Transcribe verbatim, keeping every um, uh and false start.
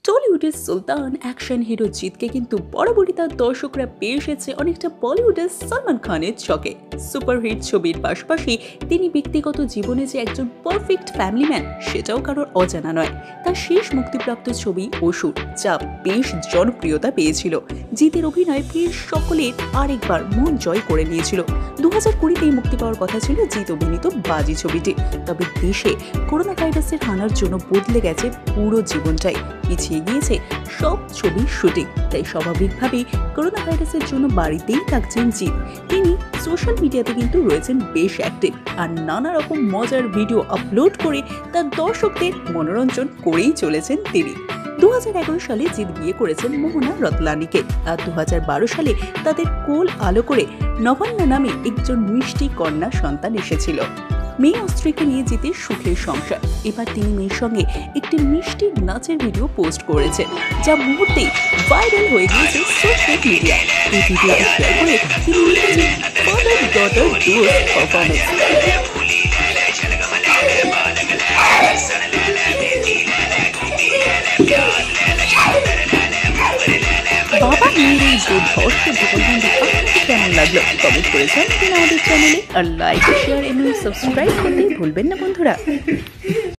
টলিউডের সুলতান action hero জিতকে কিন্তু বরাবরই তার দর্শকরা পেয়ে এসেছে অনেকটা বলিউডের সলমান খানের ছকে। সুপারহিট ছবির পাশাপাশি তিনি ব্যক্তিগত জীবনে যে একজন পারফেক্ট ফ্যামিলি ম্যান সেটাও কারোর অজানা নয়। তার শেষ মুক্তিপ্রাপ্ত ছবি অসুর, যা বেশ জনপ্রিয়তা পেয়েছিল। জিতের অভিনয় প্রিয় সকলের আরেকবার মন জয় করে নিয়েছিল। দু হাজার কুড়িতেই মুক্তি পাওয়ার কথা ছিল জিত অভিনীত বাজি ছবিটি, তবে দেশে করোনা ভাইরাসের হানার জন্য বদলে গেছে পুরো জীবনটাই, পিছিয়ে গিয়েছে সব ছবির শুটিং। তাই স্বাভাবিকভাবেই করোনা ভাইরাসের জন্য বাড়িতেই থাকছেন জিৎ। তিনি সোশ্যাল মিডিয়াতে কিন্তু রয়েছেন বেশ অ্যাক্টিভ, আর নানা রকম মজার ভিডিও আপলোড করে তার দর্শকদের মনোরঞ্জন করেই চলেছেন তিনি। দু হাজার এগারো সালে জিৎ বিয়ে করেছেন মোহনা রতলানিকে, আর দু হাজার বারো সালে তাদের কোল আলো করে নবান্না নামে একজন মিষ্টি কন্যা সন্তান এসেছিল। মেয়ে ও স্ত্রীকে নিয়ে জিতের সুখের সংসার। এবার তিনি মেয়ের সঙ্গে একটি মিষ্টি নাচের ভিডিও পোস্ট করেছেন, যা মুহূর্তেই ভাইরাল হয়ে গিয়েছে সোশ্যাল মিডিয়া। এই ভিডিওটি শেয়ার করে তিনি লিখেছেন ফাদার ডটার ডুয়েট পারফরম্যান্স। বাবা মেয়ের এই দুর্ধর্ষ জীবনবন্দি আপনাকে কেমন লাগলো কমেন্ট করেছেন কিনা আমাদের চ্যানেলে, আর লাইক শেয়ার এবং সাবস্ক্রাইব করতে ভুলবেন না বন্ধুরা।